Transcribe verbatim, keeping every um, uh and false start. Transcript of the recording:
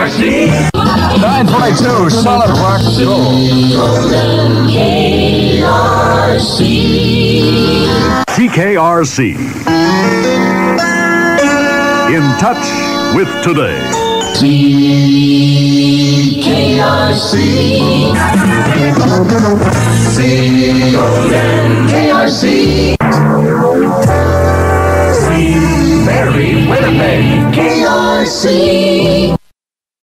R C. nine twenty-two, solid rock and roll. K R C. C K R C. In touch with today. C K R C. C O N